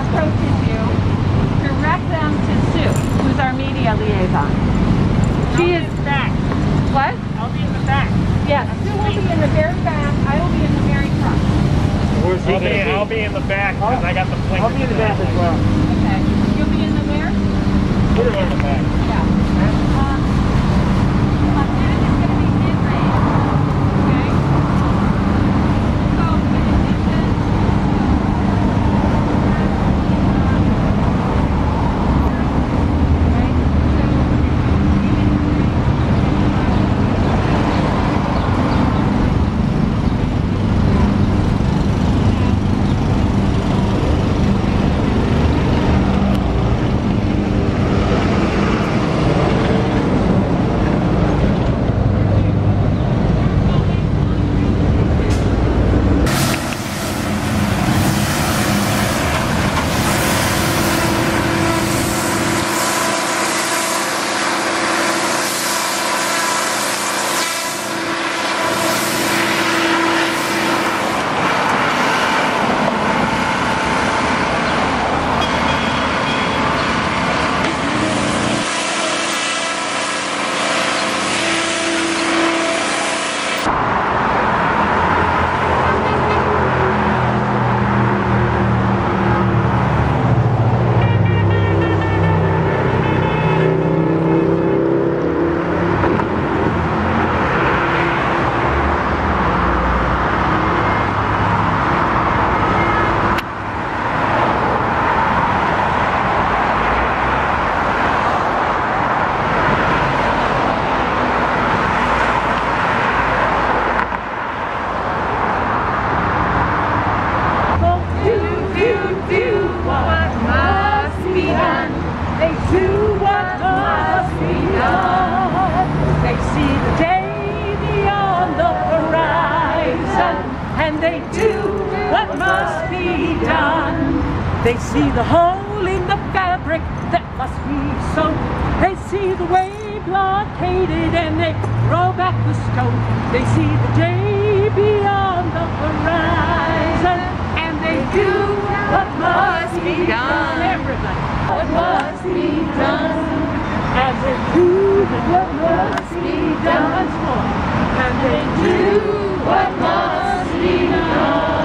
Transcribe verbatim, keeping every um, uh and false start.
approaches you, direct them to Sue, who's our media liaison. She is back. What? I'll be in the back. Yes, Sue will be in the very back. I will be in the very front. Where's he I'll, be, be? I'll be in the back because I got the blinker. I'll be in the back as well. Okay. You'll be in the where? Put her in the back. Yeah. Um, my plan is going to be mid-range. Okay? So, in addition, they do what must be done. They see the hole in the fabric that must be sewn. They see the way blockaded and they roll back the stone. They see the day beyond the horizon and they do what must be done. Everybody, what must be done. And they do what must be done. And they do what must be done.